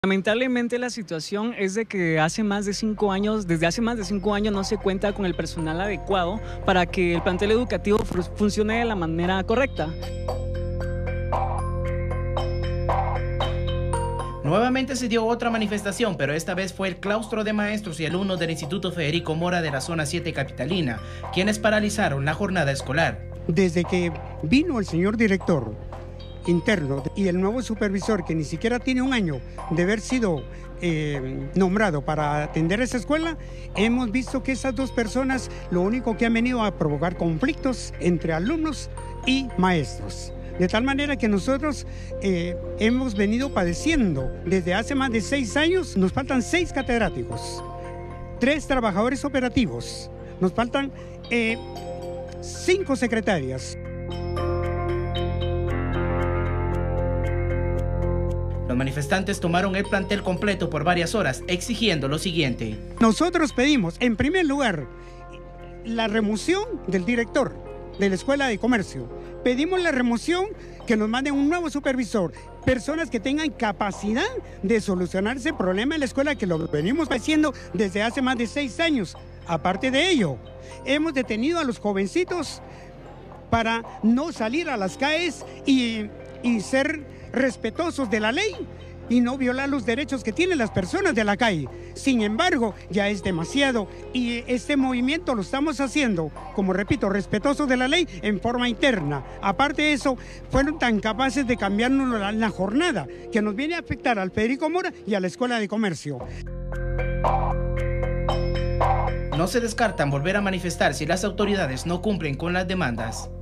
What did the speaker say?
Lamentablemente la situación es de que desde hace más de 5 años no se cuenta con el personal adecuado para que el plantel educativo funcione de la manera correcta. Nuevamente se dio otra manifestación, pero esta vez fue el claustro de maestros y alumnos del Instituto Federico Mora de la zona 7 capitalina, quienes paralizaron la jornada escolar. Desde que vino el señor director interno y el nuevo supervisor, que ni siquiera tiene un año de haber sido nombrado para atender esa escuela, hemos visto que esas dos personas lo único que han venido a provocar conflictos entre alumnos y maestros. De tal manera que nosotros hemos venido padeciendo desde hace más de 6 años. Nos faltan 6 catedráticos, 3 trabajadores operativos, nos faltan 5 secretarias. Los manifestantes tomaron el plantel completo por varias horas, exigiendo lo siguiente. Nosotros pedimos, en primer lugar, la remoción del director de la Escuela de Comercio. Pedimos la remoción, que nos manden un nuevo supervisor, personas que tengan capacidad de solucionar ese problema en la escuela, que lo venimos haciendo desde hace más de 6 años. Aparte de ello, hemos detenido a los jovencitos para no salir a las calles y ser respetuosos de la ley y no violar los derechos que tienen las personas de la calle. Sin embargo, ya es demasiado, y este movimiento lo estamos haciendo, como repito, respetuosos de la ley en forma interna. Aparte de eso, fueron tan capaces de cambiarnos la jornada, que nos viene a afectar al Federico Mora y a la Escuela de Comercio. No se descartan volver a manifestar si las autoridades no cumplen con las demandas.